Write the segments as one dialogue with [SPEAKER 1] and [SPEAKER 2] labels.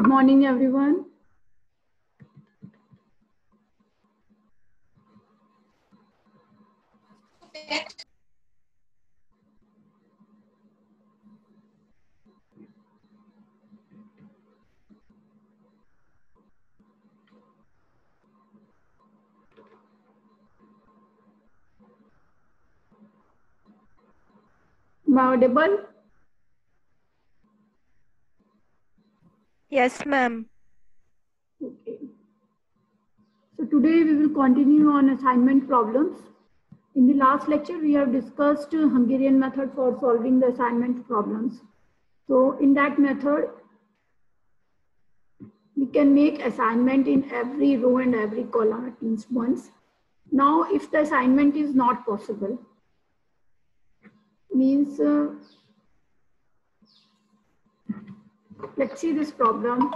[SPEAKER 1] Good morning, everyone. Am I audible?
[SPEAKER 2] Yes, ma'am.
[SPEAKER 1] Okay. So today we will continue on assignment problems. In the last lecture, we have discussed Hungarian method for solving the assignment problems. So in that method, we can make assignment in every row and every column at least once. Now, if the assignment is not possible, means let's see this problem.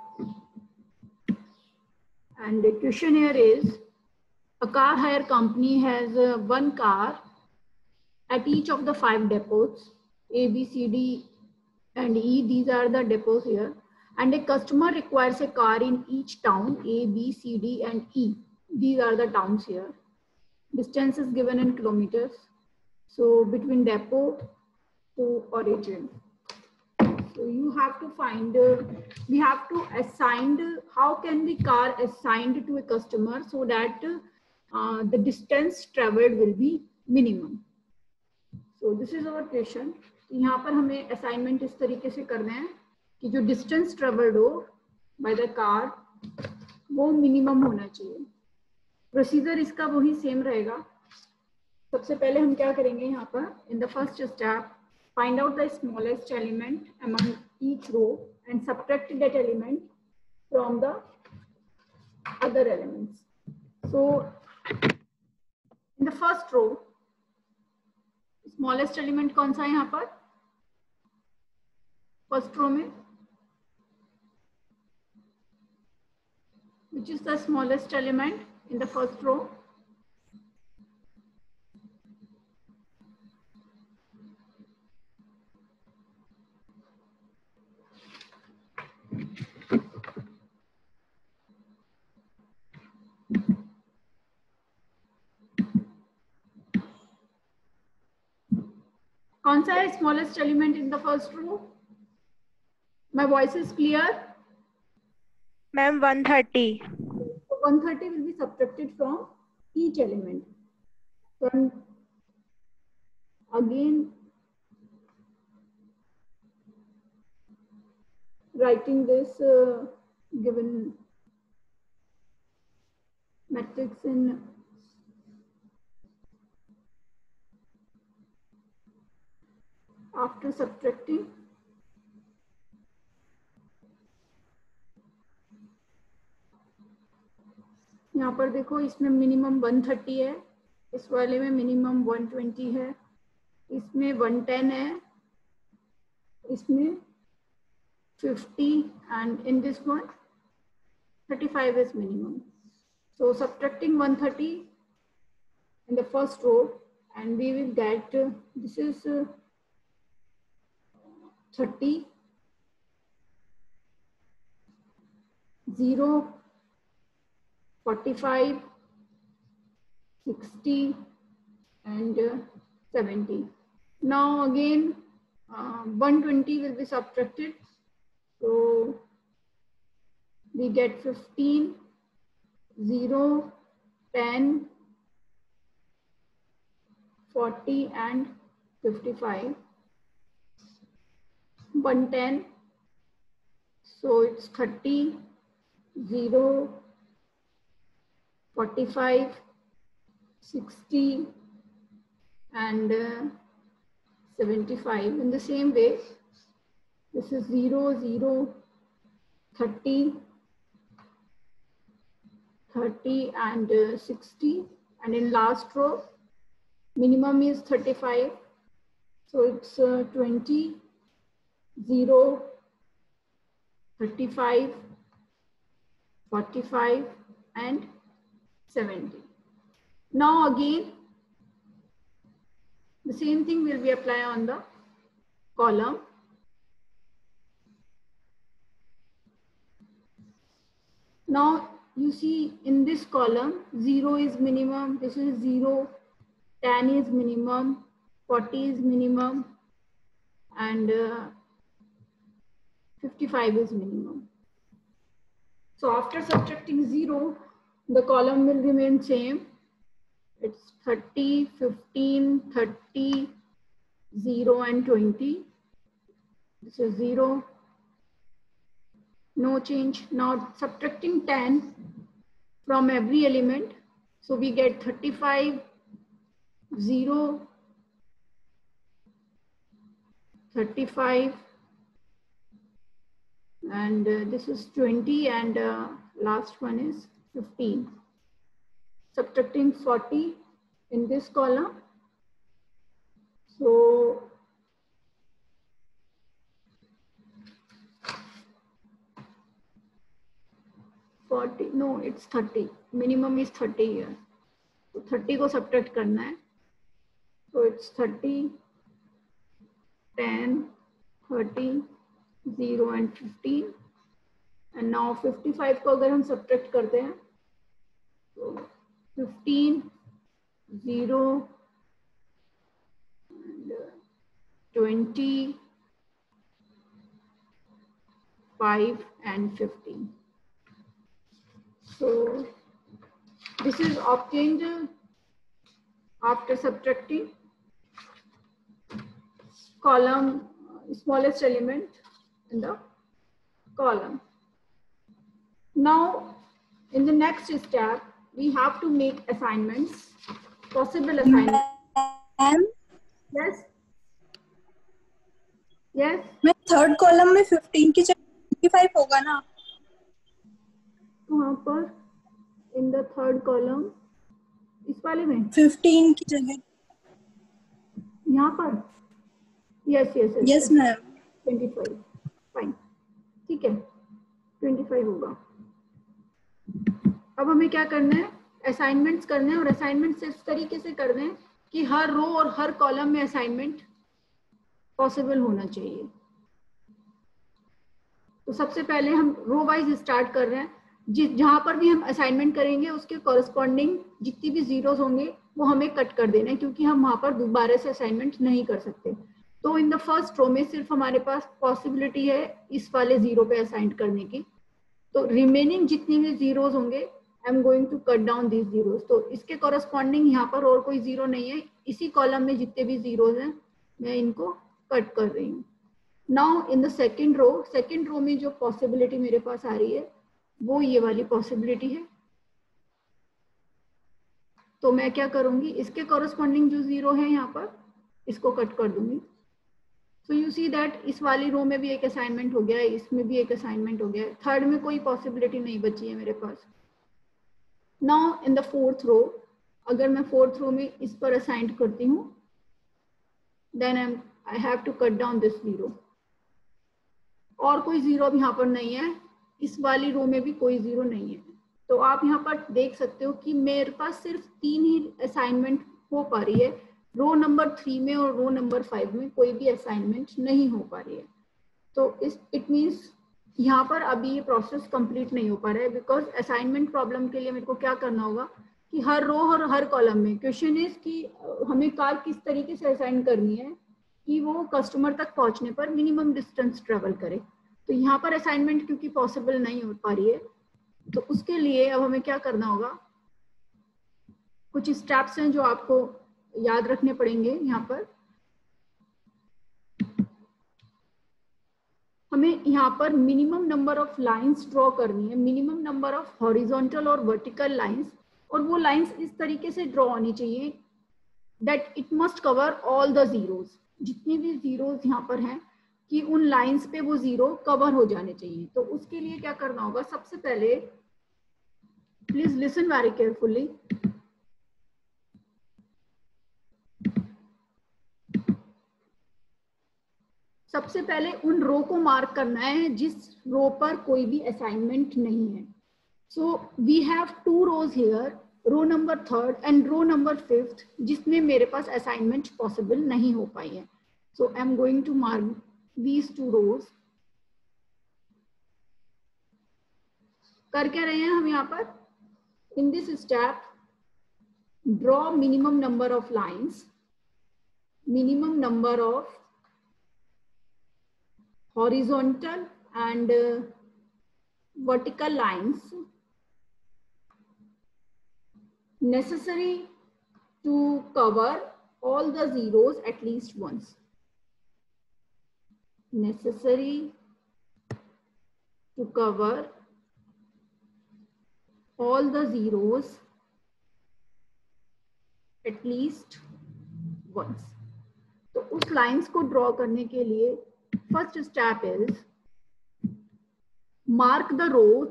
[SPEAKER 1] And the question here is, a car hire company has one car at each of the 5 depots, A, B, C, D, and E. These are the depots here. And a customer requires a car in each town, A, B, C, D, and E. These are the towns here. Distance is given in kilometers. So between depot to origin. So you have to find, we have to assign, how can the car assigned to a customer so that the distance traveled will be minimum. So this is our question. यहाँ पर हमें assignment इस तरीके से करना है कि जो distance traveled हो by the car वो minimum होना चाहिए. Procedure इसका वही same रहेगा. सबसे पहले हम क्या करेंगे यहाँ पर in the first step find out the smallest element among each row and subtract that element from the other elements. So in the first row, smallest element कौन सा है यहाँ पर? First row में, which is the smallest element in the first row? कौन सा है smallest element in the first row? My voice is clear?
[SPEAKER 2] Ma'am, 130.
[SPEAKER 1] So 130 will be subtracted from each element. So again writing this given matrix in after subtracting यहाँ पर देखो इसमें minimum 130 है, इस वाले में मिनिमम 120 है, इसमें 110 है, इसमें 50 and in this one 35 is minimum. So subtracting 130 in the first row and we will get this is 30, 0, 45, 60 and 70. Now again 120 will be subtracted. So we get 15, 0, 10, 40 and 55. 110. So it's 30, 0, 45, 60 and 75. In the same way, this is 0, 0, 30, 30 and 60. And in last row, minimum is 35. So it's 20, 0, 35, 45 and 70. Now again, the same thing will be applied on the column. Now you see in this column 0 is minimum, this is 0, 10 is minimum, 40 is minimum, and 55 is minimum. So after subtracting 0, the column will remain same. It's 30, 15, 30, 0 and 20. This is 0. No change. Now subtracting 10 from every element. So we get 35, 0, 35, and this is 20, and last one is 15. Subtracting 40 in this column. So 40, no, it's 30. Minimum is 30 here. So 30 को subtract करना है. So it's 30, 10, 30, 0 and 15. And now 55 को अगर हम subtract करते हैं, तो 15, 0, and 20, 5 and 15. So this is obtained after subtracting column smallest element in the column. Now in the next step we have to make assignments, possible assignments. Yes, yes.
[SPEAKER 3] मैं third column में 15 की जगह 25 होगा ना?
[SPEAKER 1] वहाँ पर इन द थर्ड कॉलम इस वाले में
[SPEAKER 3] 15 की जगह
[SPEAKER 1] यहाँ पर यस
[SPEAKER 3] मैम
[SPEAKER 1] 25 फाइन, ठीक है 25 होगा. अब हमें क्या करना है, असाइनमेंट्स करने हैं, और असाइनमेंट्स इस तरीके से करने हैं कि हर रो और हर कॉलम में असाइनमेंट पॉसिबल होना चाहिए. तो सबसे पहले हम रो वाइज स्टार्ट कर रहे हैं. जहां पर भी हम असाइनमेंट करेंगे उसके कॉरस्पॉन्डिंग जितनी भी जीरोस होंगे वो हमें कट कर देना है, क्योंकि हम वहां पर दोबारा से असाइनमेंट नहीं कर सकते. तो इन द फर्स्ट रो में सिर्फ हमारे पास पॉसिबिलिटी है इस वाले 0 पे असाइन करने की. तो रिमेनिंग जितनी भी जीरोस होंगे I am going to cut down these zeros. तो इसके कॉरस्पॉन्डिंग यहाँ पर और कोई 0 नहीं है, इसी कॉलम में जितने भी जीरोस हैं मैं इनको कट कर रही हूँ. Now in the second row में जो पॉसिबिलिटी मेरे पास आ रही है वो ये वाली पॉसिबिलिटी है. तो मैं क्या करूंगी, इसके कॉरस्पॉन्डिंग जो 0 है यहाँ पर इसको कट कर दूंगी. सो यू सी दैट इस वाली रो में भी एक असाइनमेंट हो गया है, इसमें भी एक असाइनमेंट हो गया है. थर्ड में कोई पॉसिबिलिटी नहीं बची है मेरे पास. Now in the fourth row, अगर मैं फोर्थ रो में इस पर असाइन करती हूँ then I have to cut down this 0. और कोई 0 अब यहाँ पर नहीं है, इस वाली रो में भी कोई 0 नहीं है. तो आप यहाँ पर देख सकते हो कि मेरे पास सिर्फ 3 ही असाइनमेंट हो पा रही है. रो नंबर 3 में और रो नंबर 5 में कोई भी असाइनमेंट नहीं हो पा रही है. तो इट मीन्स यहाँ पर अभी ये प्रोसेस कंप्लीट नहीं हो पा रहा है, बिकॉज असाइनमेंट प्रॉब्लम के लिए मेरे को क्या करना होगा कि हर रो और हर कॉलम में क्वेश्चन इज कि हमें कार किस तरीके से असाइन करनी है कि वो कस्टमर तक पहुंचने पर मिनिमम डिस्टेंस ट्रेवल करे. तो यहाँ पर असाइनमेंट क्योंकि पॉसिबल नहीं हो पा रही है, तो उसके लिए अब हमें क्या करना होगा, कुछ स्टेप्स हैं जो आपको याद रखने पड़ेंगे. यहाँ पर हमें यहाँ पर minimum number of lines draw करनी है, मिनिमम नंबर ऑफ हॉरिजॉन्टल और वर्टिकल लाइंस, और वो लाइंस इस तरीके से ड्रॉ होनी चाहिए that it must cover all the zeros. जितनी भी जीरोस यहाँ पर हैं कि उन लाइंस पे वो 0 कवर हो जाने चाहिए. तो उसके लिए क्या करना होगा, सबसे पहले प्लीज लिसन वेरी केयरफुली. सबसे पहले उन रो को मार्क करना है जिस रो पर कोई भी असाइनमेंट नहीं है. So we have 2 rows here, row number 3rd and row number 5th, जिसमें मेरे पास असाइनमेंट पॉसिबल नहीं हो पाई है. So I am going to mark these 2 rows. कर क्या रहे हैं हम यहाँ पर? In this step draw minimum number of lines, minimum number of horizontal and vertical lines necessary to cover all the zeros at least once. Necessary to cover all the zeros at least once. तो उस lines को draw करने के लिए first step is mark the rows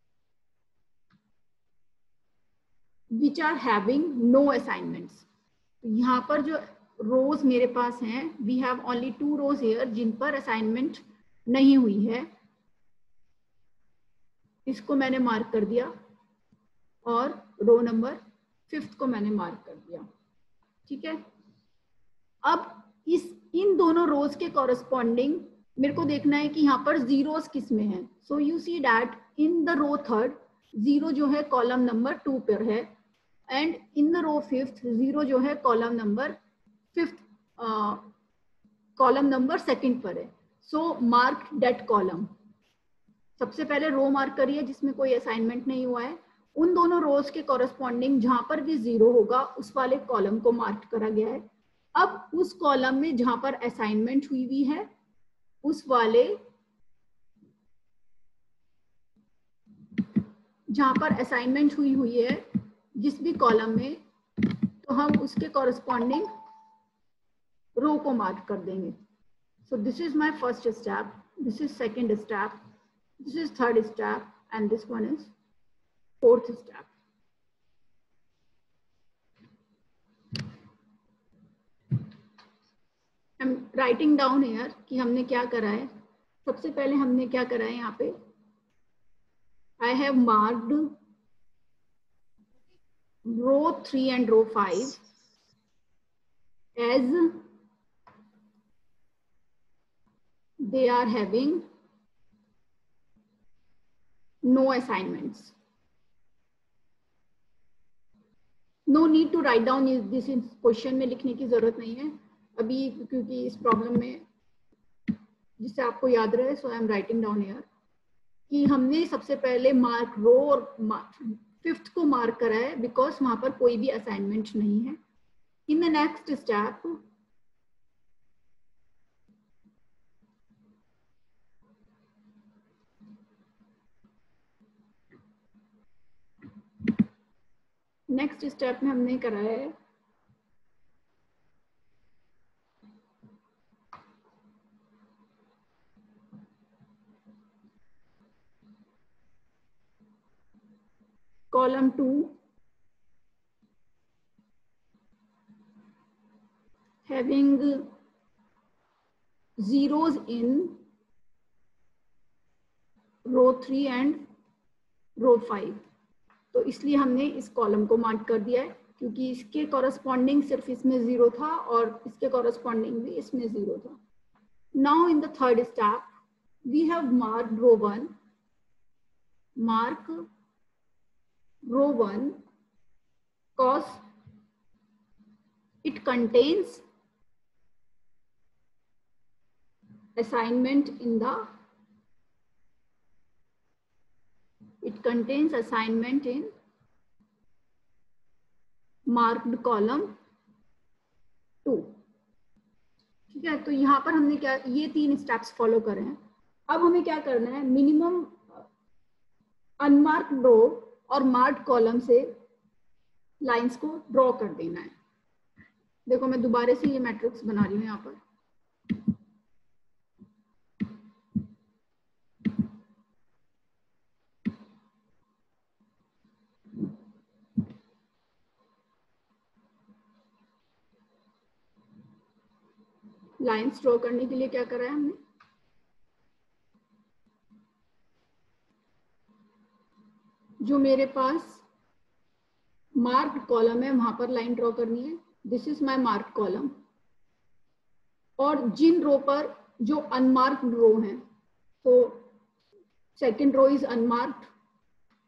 [SPEAKER 1] which are having no assignments. यहाँ पर जो rows मेरे पास हैं, we have only 2 rows here जिन पर असाइनमेंट नहीं हुई है। इसको मैंने मार्क कर दिया और रो नंबर 5 को मैंने मार्क कर दिया। ठीक है, अब इन दोनों रोज के कॉरस्पॉन्डिंग मेरे को देखना है कि यहाँ पर जीरोस किस में है। So you see that in the row 3 zero जो है कॉलम नंबर 2 पर है, and in the row 5 zero जो है कॉलम नंबर 2 पर है। So mark that column. सबसे पहले रो मार्क करिए जिसमें कोई असाइनमेंट नहीं हुआ है। उन दोनों रोज के कॉरस्पॉन्डिंग जहां पर भी जीरो होगा उस वाले कॉलम को मार्क करा गया है। अब उस कॉलम में जहां पर असाइनमेंट हुई है उस वाले, जहां पर असाइनमेंट हुई है जिस भी कॉलम में, तो हम उसके कॉरस्पॉन्डिंग रो को मार्क कर देंगे। So this is my first step, this is second step, this is third step and this one is fourth step. I'm writing down here कि हमने क्या करा है। सबसे पहले हमने क्या करा है यहाँ पे, I have marked row 3 and row 5 as they are having no assignments. No need to write down this in question में लिखने की जरूरत नहीं है अभी, क्योंकि इस प्रॉब्लम में जिससे आपको याद रहे। So I am writing down here कि हमने सबसे पहले मार्क रो और 5th को मार्क करा है बिकॉज वहां पर कोई भी असाइनमेंट नहीं है। इन द नेक्स्ट स्टेप में हमने करा है column 2 having zeros in row 3 and row 5। तो इसलिए हमने इस कॉलम को मार्क कर दिया है क्योंकि इसके कॉरस्पॉन्डिंग सिर्फ इसमें जीरो था और इसके कॉरस्पॉन्डिंग भी इसमें जीरो था। Now in the third step we have marked row 1, mark row 1 cause it contains assignment in marked column 2। ठीक है, तो यहाँ पर हमने क्या, ये 3 स्टेप्स फॉलो करे हैं। अब हमें क्या करना है, मिनिमम अनमार्क्ड रो और मार्क्ड कॉलम से लाइंस को ड्रॉ कर देना है। देखो मैं दोबारा से ये मैट्रिक्स बना रही हूँ यहाँ पर। लाइंस ड्रॉ करने के लिए क्या करा है हमने, जो मेरे पास मार्क्ड कॉलम है वहां पर लाइन ड्रॉ करनी है। This is my marked column. और जिन रो पर जो अनमार्क्ड रो है, तो सेकंड रो इज अनमार्क्ड,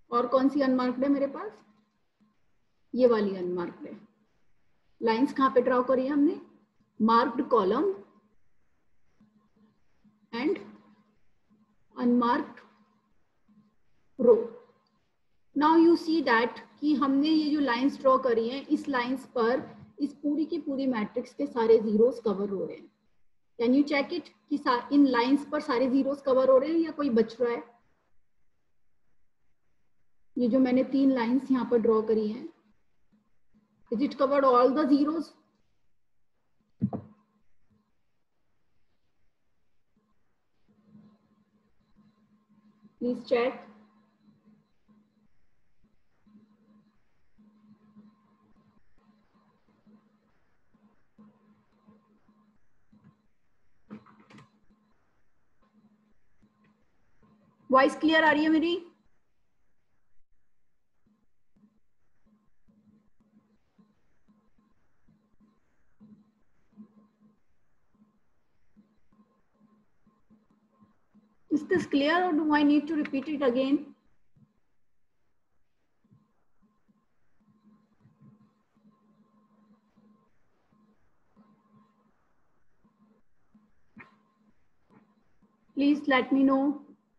[SPEAKER 1] और कौन सी अनमार्क्ड है मेरे पास? ये वाली अनमार्क्ड है। लाइंस कहाँ पे ड्रॉ करी है हमने? Marked column and unmarked row. Now you see that कि हमने ये जो लाइंस ड्रॉ करी हैं, इस लाइंस पर इस पूरी की पूरी मैट्रिक्स के सारे जीरोस कवर हो रहे हैं। कैन यू चेक इट कि इन लाइंस पर सारे जीरोस कवर हो रहे हैं या कोई बच रहा है? ये जो मैंने 3 लाइंस यहाँ पर ड्रॉ करी हैं, is it covered all the zeros? Please check. Voice clear आ रही है मेरी? Is this clear or do I need to repeat it again? Please let me know.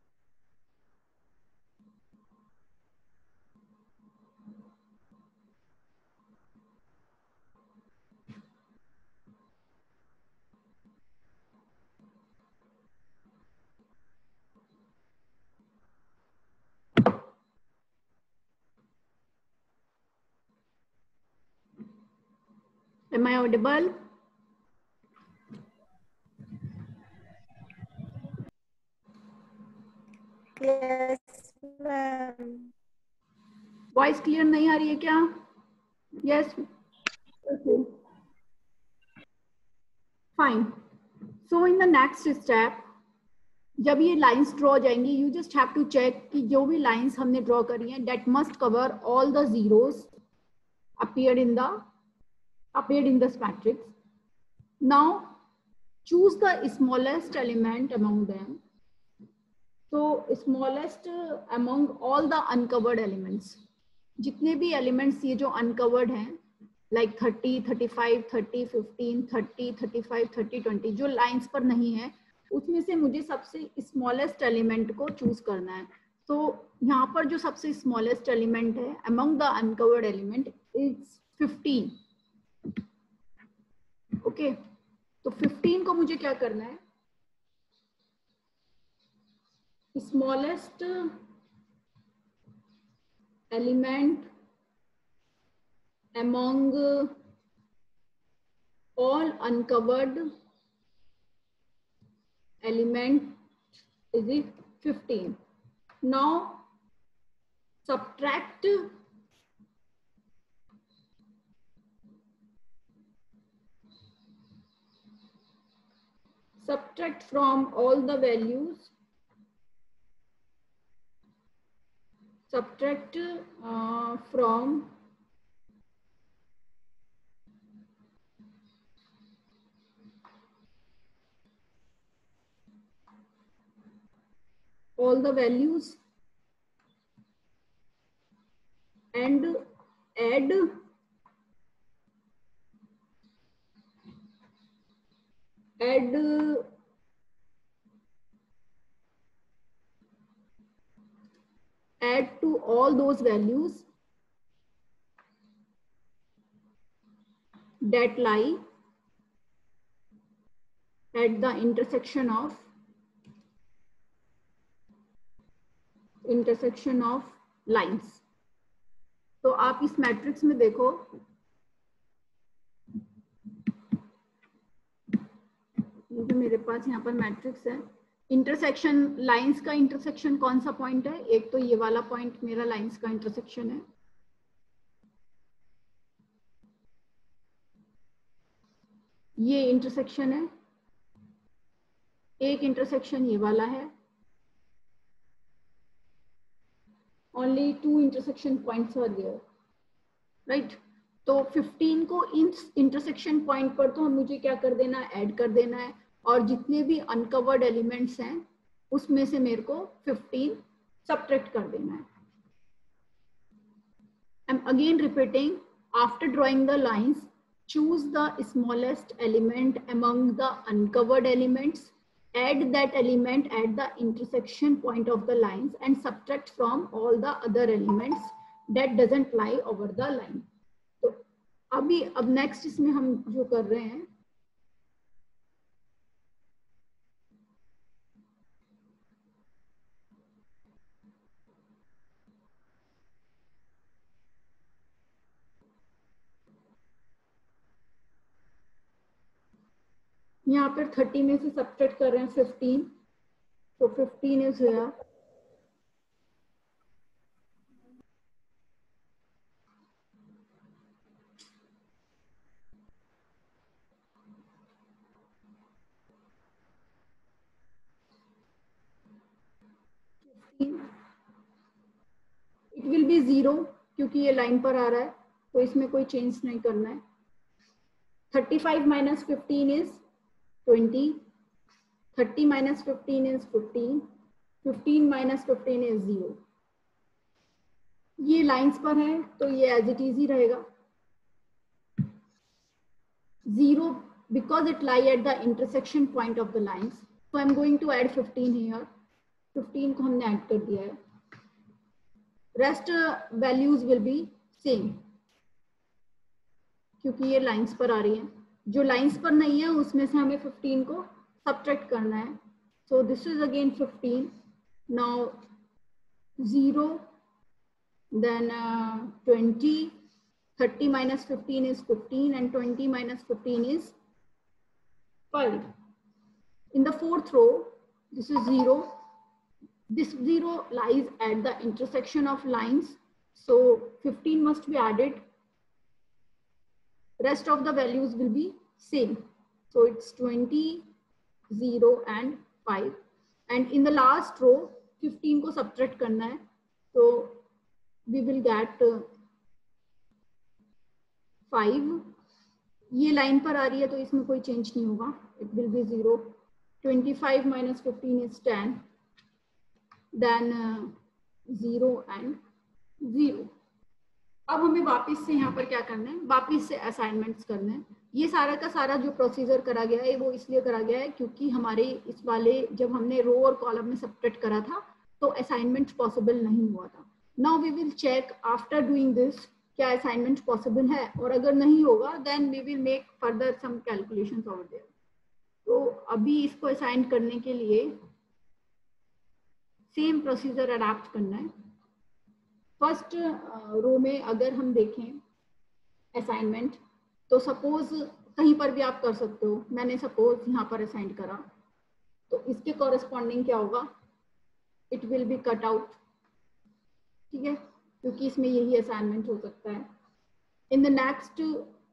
[SPEAKER 1] Am I audible?
[SPEAKER 2] Yes, ma'am.
[SPEAKER 1] Voice clear नहीं आ रही है क्या? Yes. Okay. Fine. So in the next step, जब ये लाइंस ड्रॉ जाएंगी, you just have to check कि जो भी लाइंस हमने ड्रॉ करी हैं, that must cover all the zeros appeared in this matrix. Now choose the smallest element among them. So smallest among all the uncovered elements. जितने भी elements ये जो uncovered हैं, like 30, 35, 30, 15, 30, 35, 30, 20, जो lines पर नहीं है, उसमें से मुझे सबसे smallest element को choose करना है. तो यहाँ पर जो सबसे smallest element है among the uncovered element is 15. Okay, तो 15 को मुझे क्या करना है? Smallest element among all uncovered element is 15. Now subtract from all the values, subtract from all the values and add to all those values that lie at the intersection of lines. तो आप इस matrix में देखो, ये जो मेरे पास यहाँ पर मैट्रिक्स है, इंटरसेक्शन लाइंस का इंटरसेक्शन कौन सा पॉइंट है? एक तो ये वाला पॉइंट मेरा लाइंस का इंटरसेक्शन है, ये इंटरसेक्शन है, एक इंटरसेक्शन ये वाला है. Only 2 intersection points are there, right? तो 15 को इन इंटरसेक्शन पॉइंट पर तो मुझे क्या कर देना है? ऐड कर देना है, और जितने भी अनकवर्ड एलिमेंट्स हैं उसमें से मेरे को 15 सब्ट्रैक्ट कर देना है. I'm again repeating, after drawing the lines, choose the smallest element among the uncovered elements, add that element at the intersection point of the lines and subtract from all the other elements that doesn't lie over the line. तो अब next इसमें हम जो कर रहे हैं, यहाँ पर 30 में से सब्ट्रैक्ट कर रहे हैं 15, तो 15 is here. It will be 0 क्योंकि ये लाइन पर आ रहा है, तो इसमें कोई चेंज नहीं करना है. 35 minus 15 is 20. 30 minus 15 is 15. 15 minus 15 is 0. ये लाइंस पर है तो ये एज इट इज ही रहेगा. 0 because it lie at the intersection point of the lines. So I'm going to add 15 here. 15 को हमने ऐड कर दिया है. Rest values will be same क्योंकि ये लाइंस पर आ रही हैं. जो लाइंस पर नहीं है उसमें से हमें 15 को सब्ट्रैक्ट करना है. So this is again 15. Now 0, then 20. 30 minus 15 is 15 and 20 minus 15 is 5. In the fourth row, this is 0. This 0 lies at the intersection of lines. So 15 must be added. Rest of the values will be same. So it's 20, 0 and 5. And in the last row, 15 को subtract करना है. So we will get 5. ये line पर आ रही है तो इसमें कोई चेंज नहीं होगा. It will be 0. 25 minus 15 is 10. Then 0 and 0. अब हमें वापस से यहाँ पर क्या करना है, वापस से असाइनमेंट्स करना है. ये सारा का सारा जो प्रोसीजर करा गया है वो इसलिए करा गया है क्योंकि हमारे इस वाले जब हमने रो और कॉलम में सब्ट्रैक्ट करा था तो असाइनमेंट पॉसिबल नहीं हुआ था. Now we will check after doing this क्या असाइनमेंट पॉसिबल है, और अगर नहीं होगा then we will make further some calculations over there. तो अभी इसको असाइन करने के लिए सेम प्रोसीजर अडॉप्ट करना है. फर्स्ट रो में अगर हम देखें असाइनमेंट, तो सपोज कहीं पर भी आप कर सकते हो. मैंने सपोज यहाँ पर असाइन करा तो इसके कॉरेस्पॉन्डिंग क्या होगा, it will be cut out. ठीक है, क्योंकि इसमें यही असाइनमेंट हो सकता है. In the next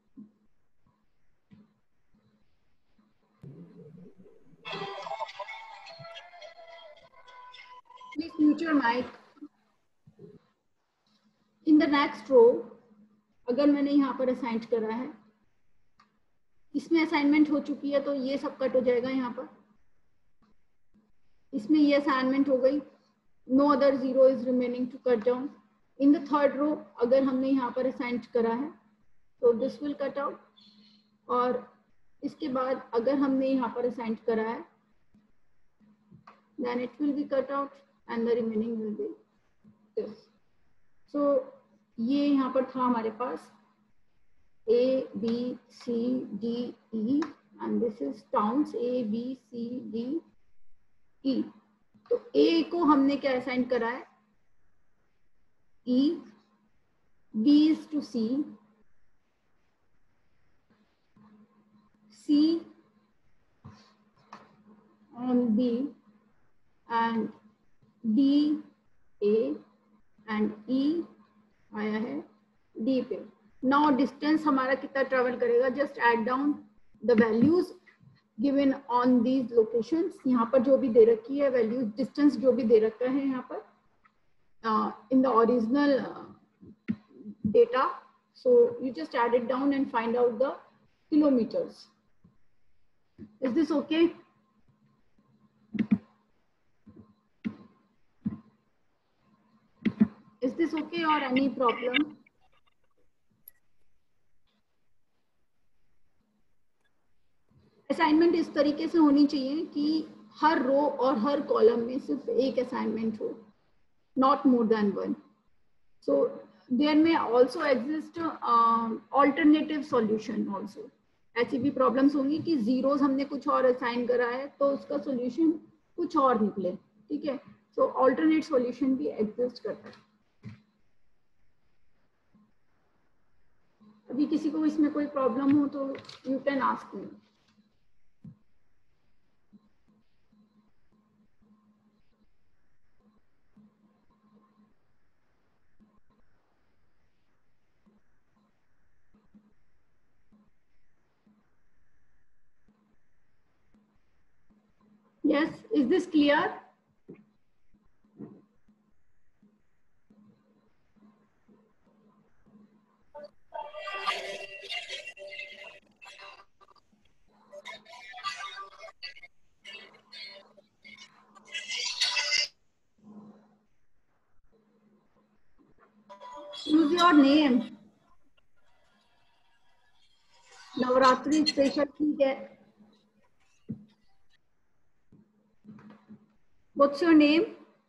[SPEAKER 1] please mute your mic. In the next row अगर मैंने यहाँ पर असाइन करा है, इसमें असाइनमेंट हो चुकी है तो ये सब कट हो जाएगा. यहाँ पर इसमें ये असाइनमेंट हो गई. No other 0 is remaining to cut down. In the third row अगर हमने यहाँ पर असाइन करा है तो दिस विल कट आउट. और इसके बाद अगर हमने यहाँ पर असाइन करा है then it will be cut out and the remaining will be this. सो ये यहाँ पर था हमारे पास A, B, C, D, E and this is towns A, B, C, D, E. तो A को हमने क्या असाइन करा है, E. B is to C. C on B and D A and E आया है D पे. नाउ डिस्टेंस हमारा कितना ट्रेवल करेगा, just add down the values given on these locations. यहाँ पर जो भी दे रखी है वैल्यूज, डिस्टेंस जो भी दे रखा है यहाँ पर in the original data. So you just add it down and find out the kilometres. Is this okay? Is this okay or any problem? Assignment इस तरीके से होनी चाहिए कि हर रो और हर कॉलम में सिर्फ एक असाइनमेंट हो, not more than one. So there may also exist alternative solution also. ऐसी भी प्रॉब्लम्स होंगी कि जीरोस हमने कुछ और असाइन करा है तो उसका सॉल्यूशन कुछ और निकले, ठीक है. सो ऑल्टरनेट सॉल्यूशन भी एग्जिस्ट करता है. अभी किसी को इसमें कोई प्रॉब्लम हो तो you can ask me. Yes, is this clear? Use your name. Navratri special, ठीक है. What's your name?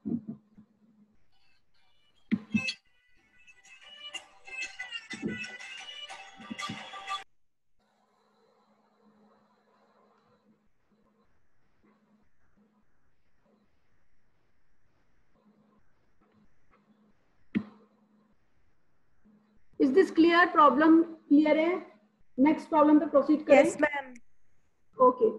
[SPEAKER 1] Is this clear? Problem clear है? Next problem पे proceed करें.
[SPEAKER 2] Yes, ma'am.
[SPEAKER 1] Okay.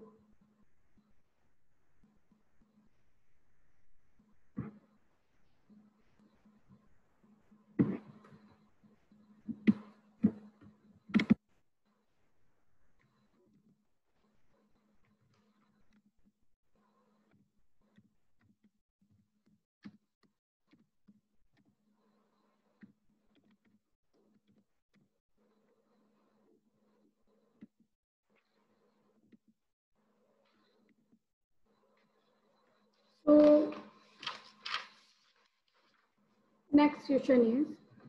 [SPEAKER 1] So next question is,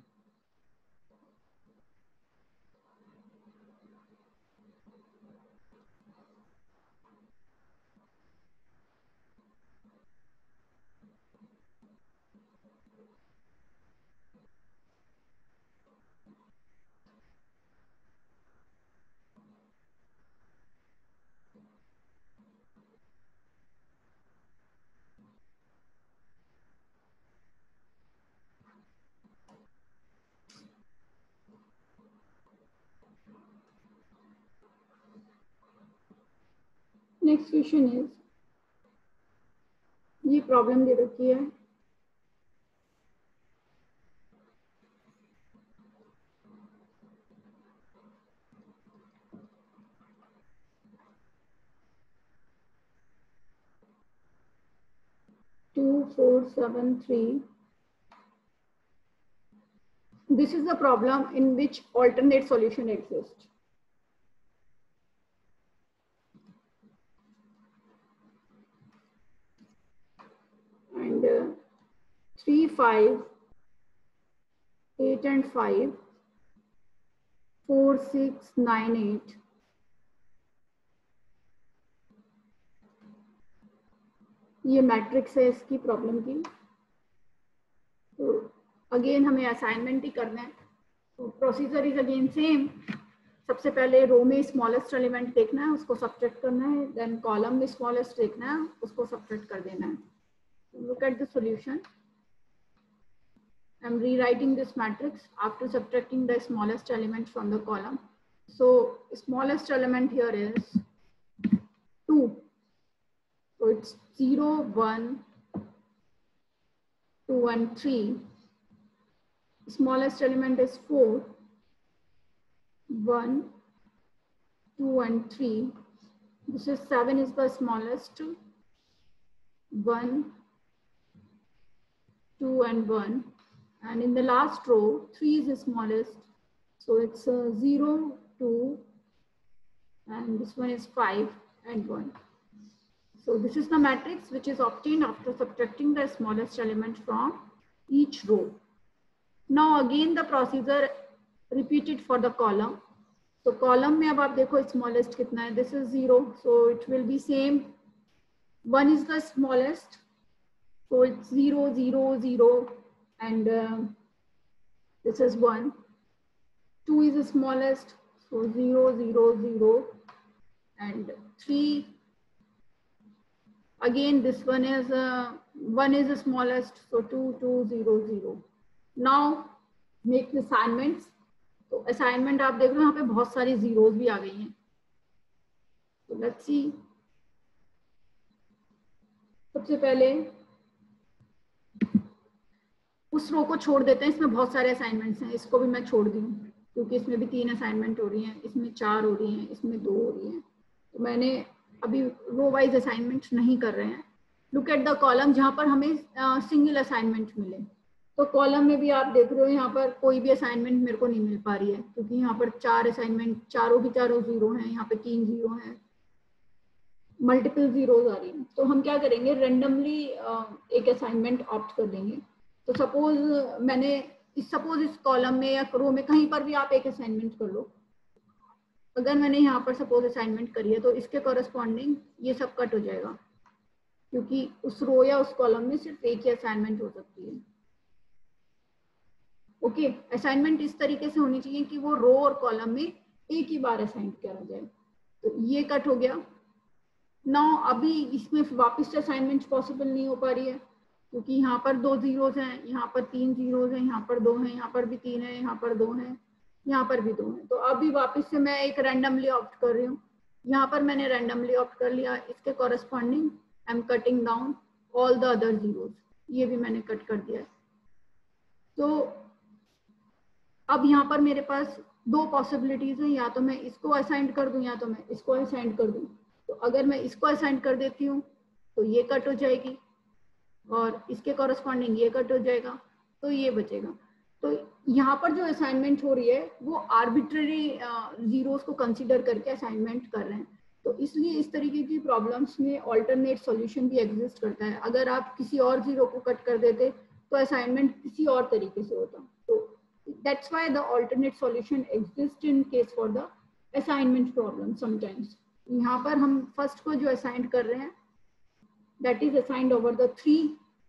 [SPEAKER 1] ये problem दे रखी है. Two, 4, 7, 3. This is a problem in which alternate solution exists. And 3, 5, 8 and 5, 4, 6, 9, 8. ये matrix है इसकी प्रॉब्लम की. तो अगेन हमें असाइनमेंट ही करना है. तो प्रोसीजर इज अगेन सेम. सबसे पहले रो में स्मॉलेस्ट एलिमेंट देखना है, उसको सब्ट्रैक्ट करना है. देन कॉलम में स्मॉलेस्ट देखना है, उसको सब्ट्रैक्ट कर देना है. Look at the solution. I'm rewriting this matrix after subtracting the smallest element from the column. So smallest element here is 2. So it's 0, 1, 2 and 3. Smallest element is 4, 1, 2 and 3. This is 7 is the smallest. 1, 2 and 1. And in the last row, 3 is the smallest. So it's 0, 2, and this one is 5 and 1. So this is the matrix which is obtained after subtracting the smallest element from each row. Now again the procedure repeated for the column. तो column में अब आप देखो smallest कितना है, this is 0, so it will be same, 1 is the smallest, so it's 0 0 0 and this is 1. 2 is the smallest, so 0 0 0 and 3. Again this one is 1 is the smallest, so 2 2 0 0. Now make the assignments. तो assignment आप देख रहे हो यहाँ पे बहुत सारी zeros भी आ गई हैं. तो लेट्स सी. सबसे पहले उस रो को छोड़ देते हैं, इसमें बहुत सारे असाइनमेंट्स हैं, इसको भी मैं छोड़ दी हूँ क्योंकि इसमें भी 3 असाइनमेंट हो रही हैं, इसमें 4 हो रही हैं, इसमें 2 हो रही हैं. तो मैंने अभी रो वाइज असाइनमेंट नहीं कर रहे हैं. लुक एट द कॉलम जहाँ पर हमें सिंगल असाइनमेंट मिले. तो कॉलम में भी आप देख रहे हो यहाँ पर कोई भी असाइनमेंट मेरे को नहीं मिल पा रही है क्योंकि यहाँ पर 4 असाइनमेंट, चारों की चारों 0 हैं, यहाँ पे 3 0 हैं, मल्टीपल जीरोस आ रही हैं. तो हम क्या करेंगे, रेंडमली एक असाइनमेंट ऑप्ट कर लेंगे. तो सपोज मैंने इस कॉलम में या रो में कहीं पर भी आप एक असाइनमेंट कर लो. अगर मैंने यहाँ पर सपोज असाइनमेंट करी है तो इसके कॉरेस्पॉन्डिंग ये सब कट हो जाएगा क्योंकि उस रो या उस कॉलम में सिर्फ एक ही असाइनमेंट हो सकती है. ओके, असाइनमेंट इस तरीके से होनी चाहिए कि वो रो और कॉलम में एक ही बार असाइन करा जाए. तो ये कट हो गया. नाउ अभी इसमें वापस से असाइनमेंट पॉसिबल नहीं हो पा रही है क्योंकि यहाँ पर 2 जीरोस हैं, यहाँ पर 3 जीरोस हैं, यहाँ पर 2 हैं, यहाँ पर भी 3 है, यहाँ पर 2 हैं, यहाँ पर भी 2 हैं. तो अभी वापस से मैं एक रैंडमली ऑप्ट कर रही हूँ. यहाँ पर मैंने रैंडमली ऑप्ट कर लिया, इसके corresponding I am cutting down all the other zeros. ये भी मैंने कट कर दिया है. तो अब यहाँ पर मेरे पास 2 पॉसिबिलिटीज हैं, या तो मैं इसको असाइन कर दूं या तो मैं इसको असाइन कर दूं. तो अगर मैं इसको असाइन कर देती हूँ तो ये कट हो जाएगी और इसके कॉरेस्पॉन्डिंग ये कट हो जाएगा, तो ये बचेगा. तो यहाँ पर जो असाइनमेंट हो रही है वो आर्बिट्ररी जीरोस को कंसीडर करके असाइनमेंट कर रहे हैं. तो इसलिए इस तरीके की प्रॉब्लम्स में ऑल्टरनेट सॉल्यूशन भी एग्जिस्ट करता है. अगर आप किसी और जीरो को कट कर देते तो असाइनमेंट किसी और तरीके से होता. तो that's why the alternate solution exists in case for the assignment problem sometimes. यहाँ पर हम फर्स्ट को जो असाइन कर रहे हैं that is assigned over the 3.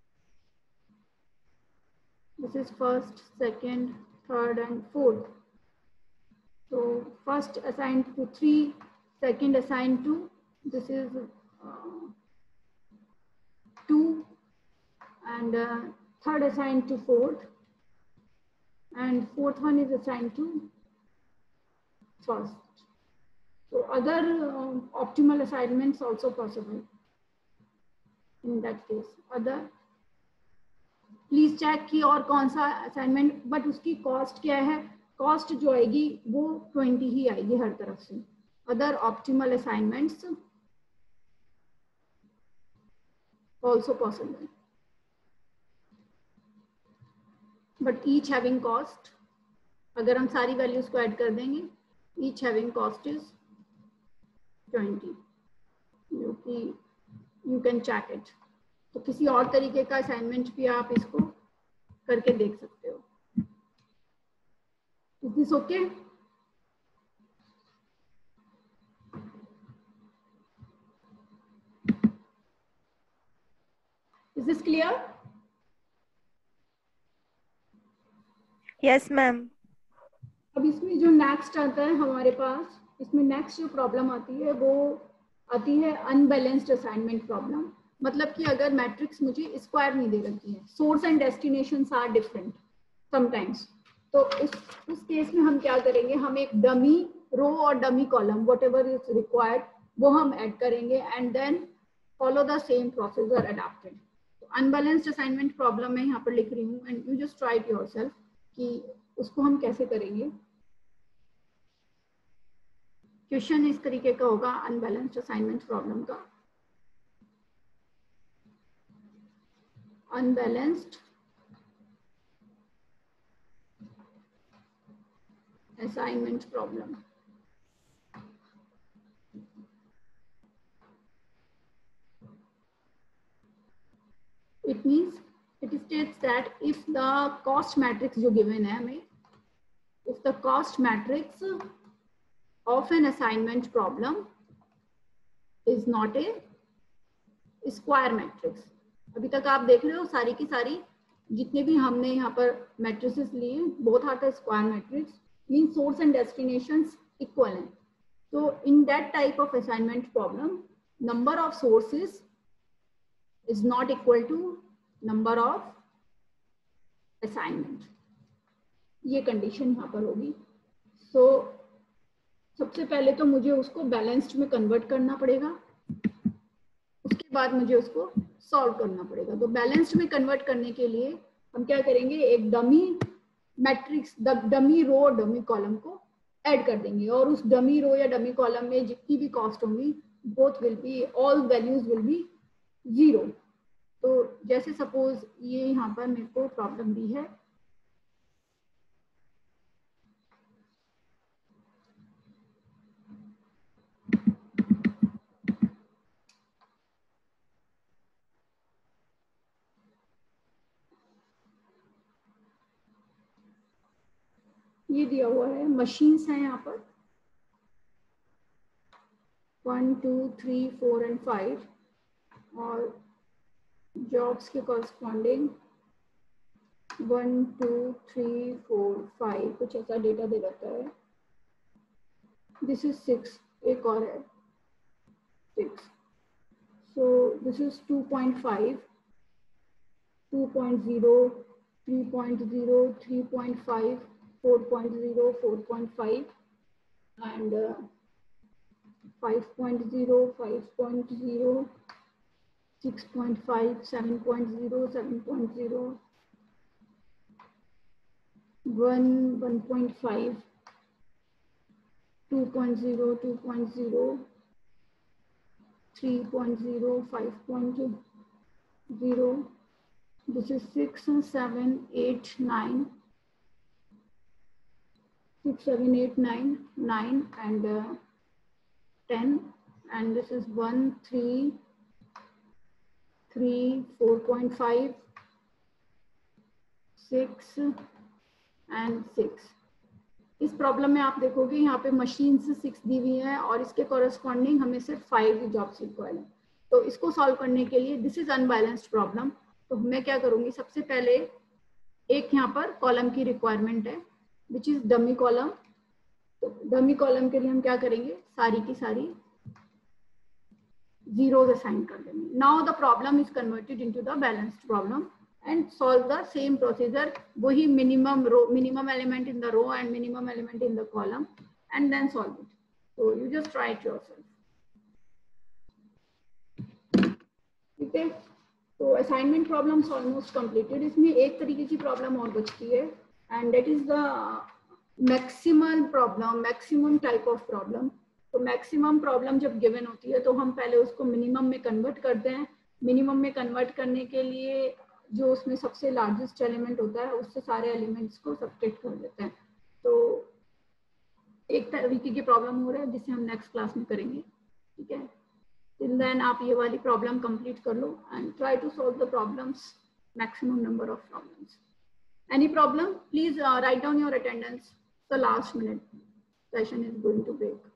[SPEAKER 1] This is first, second, third and fourth. So first assigned to 3, second assigned to, this is 2 and third assigned to 4th. And fourth one is assigned to first. So other optimal assignments also possible in that case. Other, please check कि और कौन सा assignment, but उसकी cost क्या है. Cost जो आएगी वो 20 ही आएगी हर तरफ से. Other optimal assignments also possible. But each having cost, अगर हम सारी वैल्यूज को ऐड कर देंगे, ईच हैविंग कॉस्ट इज 20, जो कि यू कैन चेक इट. तो किसी और तरीके का असाइनमेंट भी आप इसको करके देख सकते हो. Is this okay? Is this clear?
[SPEAKER 2] Yes ma'am.
[SPEAKER 1] अब इसमें जो नेक्स्ट आता है हमारे पास, इसमें नेक्स्ट जो प्रॉब्लम आती है वो आती है अनबैलेंस्ड असाइनमेंट प्रॉब्लम. मतलब कि अगर मैट्रिक्स मुझे स्क्वायर नहीं दे रखी है, source and destinations are different sometimes. तो उस केस में हम क्या करेंगे, हम एक डमी रो और dummy column whatever is required वो हम ऐड करेंगे and then follow the same procedure adopted. तो अनबैलेंस्ड असाइनमेंट प्रॉब्लम मैं यहाँ पर लिख रही हूँ and you just try it yourself कि उसको हम कैसे करेंगे. क्वेश्चन इस तरीके का होगा अनबैलेंस्ड असाइनमेंट प्रॉब्लम का. Unbalanced assignment problem. It means it states that if the cost matrix जो given है हमें, if the cost matrix of an assignment problem is not a square matrix. अभी तक आप देख रहे हो सारी की सारी जितने भी हमने यहाँ पर मैट्रिसेस लिए, both are the square matrix, means source and destinations equal हैं. So in that type of assignment problem, number of sources is not equal to number of assignment. ये कंडीशन यहाँ पर होगी. So सबसे पहले तो मुझे उसको बैलेंस्ड में कन्वर्ट करना पड़ेगा, उसके बाद मुझे उसको सॉल्व करना पड़ेगा. तो बैलेंस्ड में कन्वर्ट करने के लिए हम क्या करेंगे, एक dummy matrix, dummy row dummy column को ऐड कर देंगे और उस डमी रो या डमी कॉलम में जितनी भी कॉस्ट होंगी both will be, all values will be 0. तो जैसे सपोज ये यहाँ पर मेरे को प्रॉब्लम दी है, ये दिया हुआ है मशीन्स हैं यहाँ पर 1 2 3 4 एंड 5 और जॉब्स के कॉरस्पॉन्डिंग 1 2 3 4 5 कुछ ऐसा डेटा दे रहता है. दिस इज 6, एक और है 6. So this is 2.5 2.0 3.0 3.5 4.0 4.5 and 5.0 5.0 6.5 7.0 7.0 1 1.5 2.0 2.0 3.0 5.0. This is 6 7 8 9 6 7 8 9 9 and 10, and this is 1 3 3 4.5 6 and 6. इस प्रॉब्लम में आप देखोगे यहाँ पे मशीन से 6 दी हुई है और इसके कॉरस्पॉन्डिंग हमें सिर्फ 5 जॉब्स रिक्वायर्ड है. तो इसको सॉल्व करने के लिए दिस इज अनबैलेंस्ड प्रॉब्लम. तो मैं क्या करूँगी, सबसे पहले एक यहाँ पर कॉलम की रिक्वायरमेंट है विच इज डमी कॉलम. तो डमी कॉलम के लिए हम क्या करेंगे, सारी की सारी zeros असाइन कर देंगे. Now the problem is converted into the balanced problem and solve the same procedure, वही minimum row, minimum element in the row and minimum element in the column, and then solve it. So you just try it yourself. ठीक है, तो assignment problems almost completed. इसमें एक तरीके की problem और बचती है and that is the maximum problem, maximum type of problem. तो मैक्सिमम प्रॉब्लम जब गिवन होती है तो हम पहले उसको मिनिमम में कन्वर्ट करते हैं. मिनिमम में कन्वर्ट करने के लिए जो उसमें सबसे लार्जेस्ट एलिमेंट होता है उससे सारे एलिमेंट्स को सब्ट्रैक्ट कर देते हैं. तो एक तरीके की प्रॉब्लम हो रहा है जिसे हम नेक्स्ट क्लास में करेंगे. ठीक है, टिल देन आप ये वाली प्रॉब्लम कंप्लीट कर लो and try to solve the problems, maximum number of problems. Any problem please write down your attendance. The last minute session is going to break.